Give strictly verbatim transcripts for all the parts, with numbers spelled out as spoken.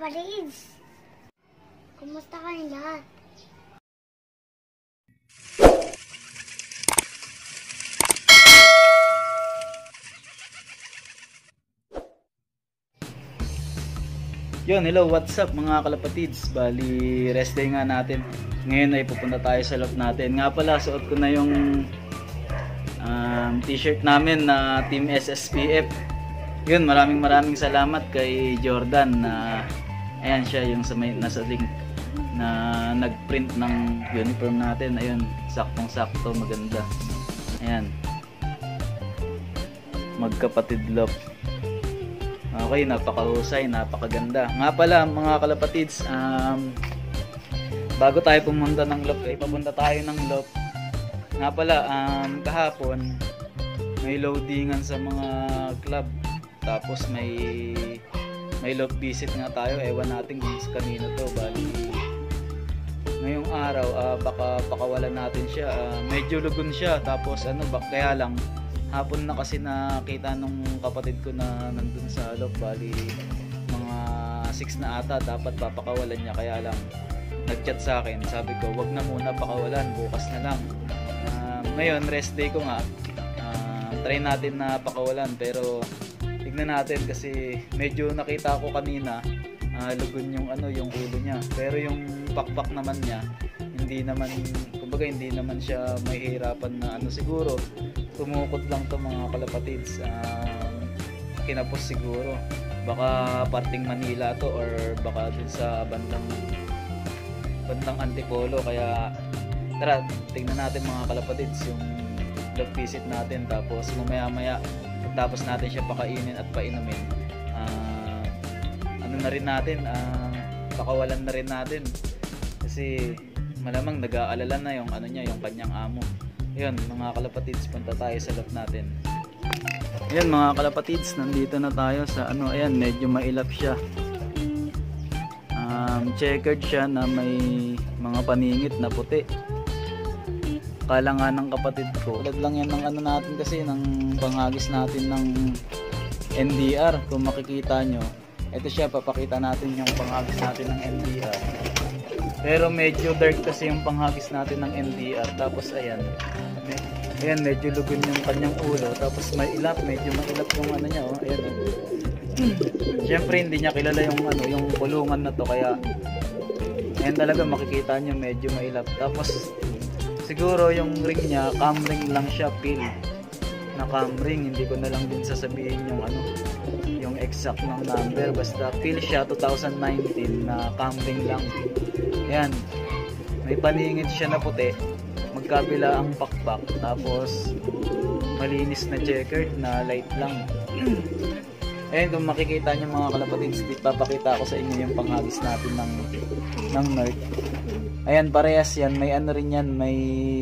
kapatids! Kumusta kayong lahat? Yun, hello, what's up mga kalapatids? Bali, rest day nga natin. Ngayon ay pupunta tayo sa loft natin. Nga pala, suot ko na yung um, t-shirt namin na Team S S P F. Yun, maraming maraming salamat kay Jordan na ayan siya yung sa may, nasa link na nagprint ng uniform natin. Ayun, saktong sakto, maganda. Ayan, magkapatid loft. Okay, napakahusay, napakaganda. Nga pala mga kalapatids, um, bago tayo pumunta ng loft, ay papunta tayo ng loft. Nga pala, um, kahapon may loadingan sa mga club. Tapos may may loft visit nga tayo. Ewan natin kung kanino to. Bali, ngayong araw, uh, baka pakawalan natin siya. Uh, medyo lugon siya. Tapos ano, bak kaya lang hapon na kasi nakita nung kapatid ko na nandun sa loob. Bali mga six na ata dapat papakawalan niya, kaya lang nagchat sa akin, sabi ko wag na muna pakawalan, bukas na lang. Uh, ngayon rest day ko nga, uh, try natin na pakawalan, pero tignan natin kasi medyo nakita ko kanina uh, lugon yung ano, yung ulo niya, pero yung pakpak naman niya hindi naman, kumbaga hindi naman siya may hirapan na ano, siguro tumukot lang to mga kalapatids. Um, kinapos siguro, baka parting Manila to or baka dun sa bandang bandang Antipolo. Kaya tara, tingnan natin mga kalapatids yung love visit natin. Tapos mamaya maya tapos natin siya pakainin at painumin, uh, ano na rin natin, uh, pakawalan na rin natin kasi malamang nag-aalala na yung ano niya, yung kanyang amo. Yun mga kalapatids, punta tayo sa loft natin. Yan mga kalapatids, nandito na tayo sa ano, ayan, medyo mailap siya. Um, checkered siya na may mga paningit na puti. Kala nga ng kapatid ko, ulag lang yan ng ano natin kasi, ng panghagis natin ng N D R. Kung makikita nyo, ito siya, papakita natin yung panghagis natin ng N D R. Pero medyo dark kasi yung panghagis natin ng N D R. Tapos ayan, ayan, medyo lugon yung kanyang ulo. Tapos may ilap, medyo mailap yung ano niya, oh. Ayan, oh. Siyempre hindi niya kilala yung ano, yung kulungan na to, kaya ayan talaga makikita niyo medyo mailap. Tapos siguro yung ring niya, cam ring lang siya, pin na cam ring. Hindi ko na lang din sasabihin yung ano, yung exact ng number, basta pil siya two thousand nineteen na cam ring lang. Ayan, may paningit siya na puti, magkabila ang pakpak, tapos malinis na checkered na light lang. Ayan, kung makikita nyo mga kalapatids, papakita ko sa inyo yung panghagis natin ng, ng Nerf. Ayan, parehas yan, may ano rin yan, may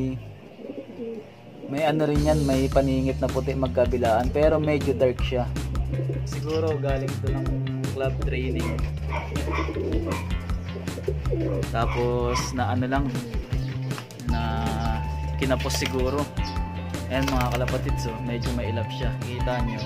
may ano rin yan, may paningit na puti magkabilaan, pero medyo dark siya. Siguro galing to ng club training. Tapos na ano lang, na kinapos siguro. Ayan mga kalapatids, so medyo mailap siya, kita nyo,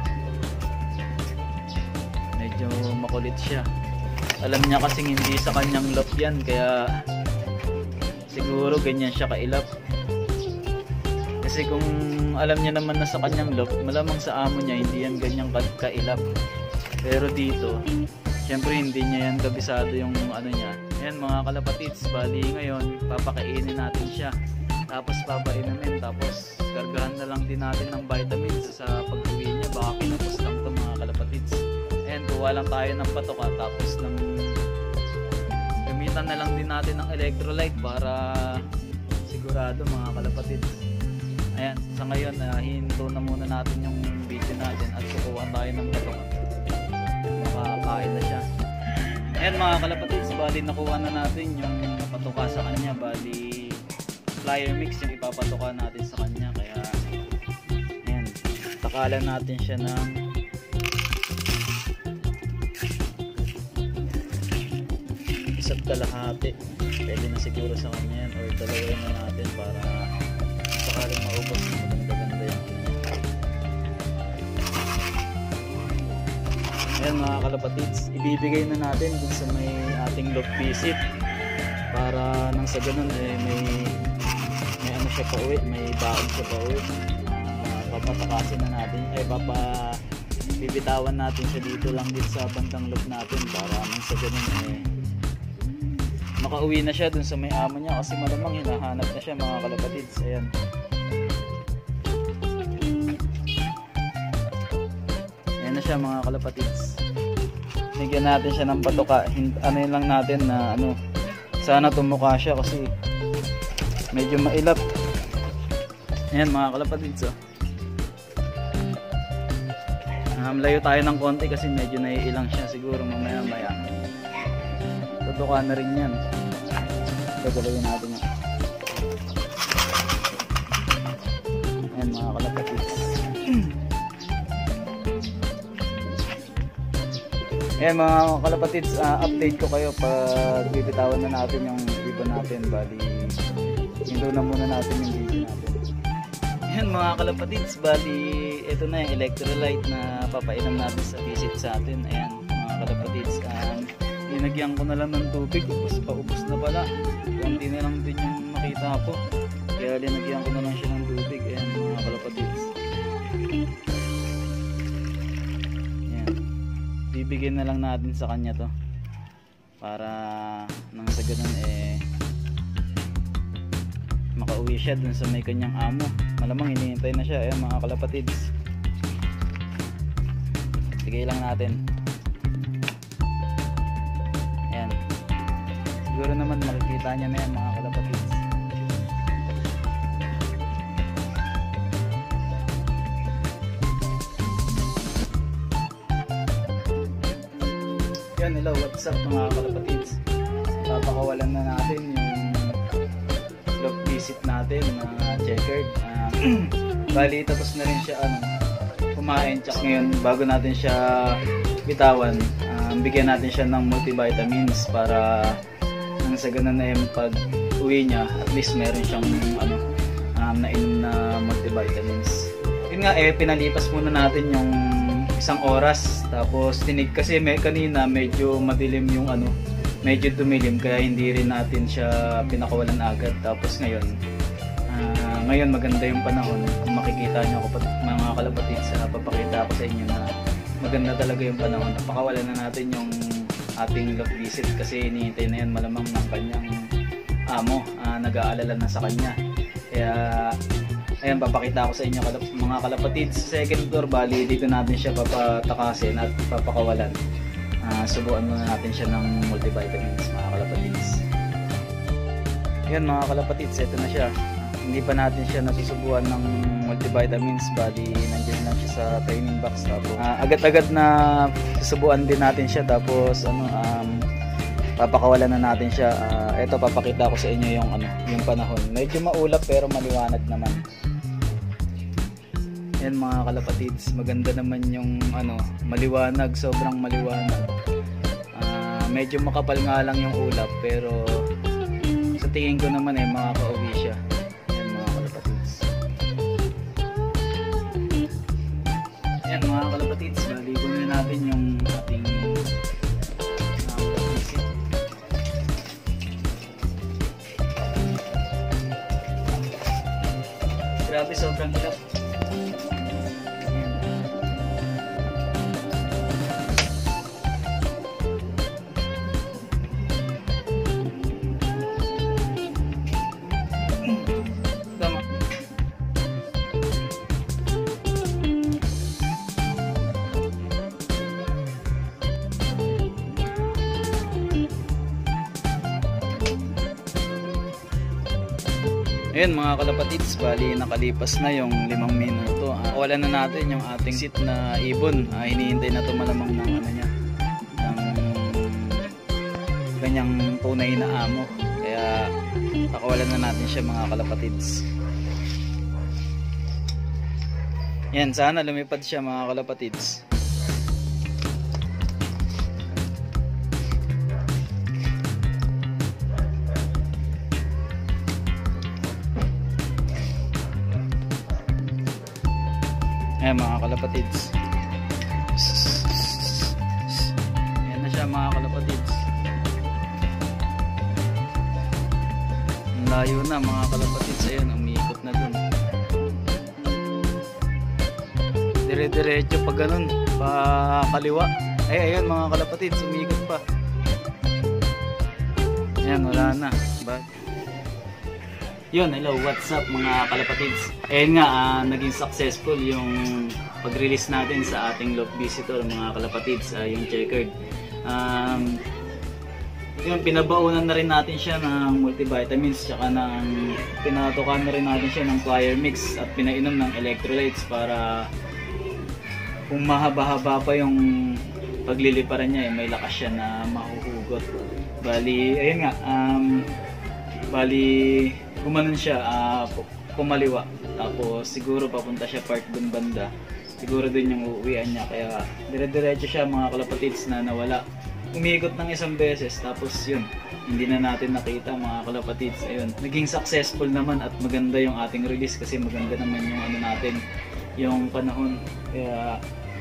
medyo makulit siya. Alam niya kasing hindi sa kanyang loft yan, kaya siguro ganyan siya kailap. Kasi kung alam niya naman na sa kanyang loft, malamang sa amo niya hindi yan ganyang kailap. Pero dito, syempre hindi niya yan kabisado yung ano niya. Ayan mga kalapatids, bali ngayon papakainin natin siya, tapos papainumin, tapos kargahan na lang din natin ng vitamins sa pag-uwi niya. Baka kinapos lang ito mga kalapatids. Ayan, kuha lang tayo ng patoka, tapos ng gamitan na lang din natin ng electrolyte para sigurado mga kalapatids. Ayan, sa ngayon uh, hihinto na muna natin yung video natin at kukuha tayo ng patoka. Makakain na siya. Ayan mga kalapatids, bali nakuha na natin yung patoka sa kanya. Bali flyer mix yung ipapatoka natin sa kanya, kaya ayan, takalan natin siya ng isa't kalahati. Pwede na siguro sa kanya yan, or dalawin na natin para sakaling maubos na maganda-ganda yan. Ayan mga kalapatids, ibibigay na natin dun sa may ating loft visit para nang sa ganun eh may may ano siya pa uwi, may baon siya pa uwi. Uh, papatakasin na natin, ay papa bibitawan natin siya dito lang din sa bandang loft natin para nang sa ganun eh makauwi na siya dun sa may amo niya kasi malamang hinahanap na siya mga kalapatids. Ayan. Ayan na siya mga kalapatids. Bigyan natin siya ng patuka. Ano yun lang natin na ano, sana tumukha siya kasi medyo mailap. Ayan mga kalapatids. Oh. Um, layo tayo ng konti kasi medyo naiilang siya siguro mamaya maya. Tutuka na rin yan. Gagawin natin yan. Ayan mga kalapatids. Ayan mga kalapatids, uh, update ko kayo pag bibitawan na natin yung ibon natin. Bali, hinto na muna natin yung video natin. Ayan mga kalapatids, bali ito na yung electrolyte na papainom natin sa visit sa atin. Ayan mga kalapatids, um, linagyan ko na lang ng tubig, ubos pa ubos na pala. Kunti na lang din yung makita ko, kaya linagyan ko na lang siya ng tubig. Ayan mga kalapatids. Bibigyan na lang natin sa kanya to para nang sa ganun eh makauwi siya dun sa may kanyang amo. Malamang hinihintay na siya. Ayan mga kalapatids, bigay lang natin. Ayan, siguro naman makikita niya na yan mga kalapatids. Yan, hello, what's up mga kalapatids. Papakawalan na natin yung loft visit natin na checkered. Uh, bali tapos na rin siya ano, kumain. Tsaka ngayon bago natin siya bitawan, uh, bigyan natin siya ng multivitamins para nang sa ganun na yung pag uwi niya at least meron siyang ano, um, nainom na multivitamins. Yun nga eh, pinalipas muna natin yung isang oras, tapos tinig kasi may, kanina medyo madilim yung ano, medyo dumilim kaya hindi rin natin siya pinakawalan agad. Tapos ngayon uh, ngayon maganda yung panahon. Kung makikita nyo ako mga kalapatids, uh, papakita ko sa inyo na maganda talaga yung panahon. Napakawalan na natin yung ating loft visit kasi hinihintay na yan malamang ng kanyang amo, uh, nag-aalala na sa kanya. Kaya ayan, papakita ko sa inyo kalap mga kalapatids. Sa second floor, bali dito natin siya papatakasin at papakawalan. Uh, subukan muna natin siya ng multivitamins mga kalapatids. Ayan mga kalapatids, ito na siya. Uh, hindi pa natin siya nasusubuan ng multivitamins. Bali nandiyan lang siya sa training box. Tapos uh, agad-agad na susubuan din natin siya. Tapos ano, um, papakawalan na natin siya. Uh, ito papakita ko sa inyo yung ano, yung panahon. Medyo maulap pero maliwanag naman. Yan mga kalapatids, maganda naman yung ano, maliwanag, sobrang maliwanag. Uh, medyo makapal nga lang yung ulap pero sa tingin ko naman eh makakauwi siya. Yan mga kalapatids. Yan mga kalapatids, maligo na natin yung ating grabe, sobrang hirap. Tama. Ayun mga kalapatids, bali nakalipas na yung limang minuto. Uh, wala na natin yung ating sit na ibon. Uh, hinihintay na ito malamang ng ano niya, ng kanyang tunay na amo. Kaya pakawalan na natin siya mga kalapatids. Yan, sana lumipad siya mga kalapatids. Ayan mga kalapatids. siya mga kalapatids. Ang layo na mga kalapatids. Ayan, umiikot na dun. Dire-diretso pa ganun, pa kaliwa. Ay, ayan mga kalapatids, umiikot pa. Ayan, wala na. But, yun, hello, what's up mga kalapatids? Ayan nga, uh, naging successful yung pag-release natin sa ating Loft Visitor mga kalapatids, uh, yung checkered. Um, yun, pinabaunan na rin natin siya ng multivitamins, tsaka ng, pinatukan na rin natin siya ng Choir Mix at pinainom ng electrolytes para kung mahaba-haba pa yung pagliliparan niya, eh, may lakas siya na mahuhugot. Bali, ayun nga, um, bali, gumanon siya, uh, pumaliwa. Tapos siguro papunta siya park dun banda. Siguro dun yung uuwian niya. Kaya dire-diretso siya mga kalapatids na nawala. Umiikot ng isang beses. Tapos yun, hindi na natin nakita mga kalapatids. Ayun, naging successful naman at maganda yung ating release kasi maganda naman yung ano natin, yung panahon. Kaya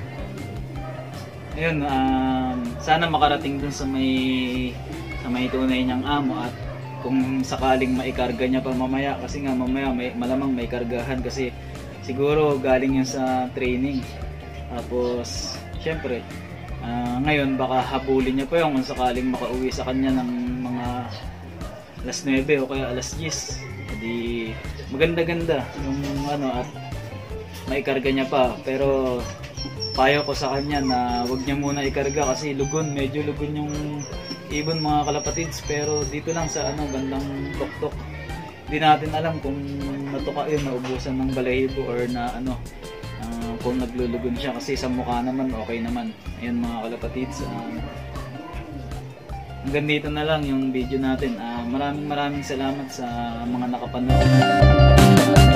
ayun, um, sana makarating dun sa may sa may tunay niyang amo at kung sakaling maikarga niya pa mamaya, kasi nga mamaya may, malamang may kargahan kasi siguro galing yun sa training. Tapos syempre uh, ngayon baka habulin niya pa yun kung sakaling makauwi sa kanya ng mga alas nuwebe o kaya alas diyes. Hindi maganda-ganda yung ano at maikarga niya pa, pero payo ko sa kanya na wag niya muna ikarga kasi lugon, medyo lugon yung ibon mga kalapatids. Pero dito lang sa ano, bandang tuktok, hindi natin alam kung natuka yun, naubusan ng balahibo or na ano, uh, kung naglulugon siya kasi sa mukha naman okay naman. Ayun mga kalapatids, uh, hanggang dito na lang yung video natin. uh, maraming maraming salamat sa mga nakapanood.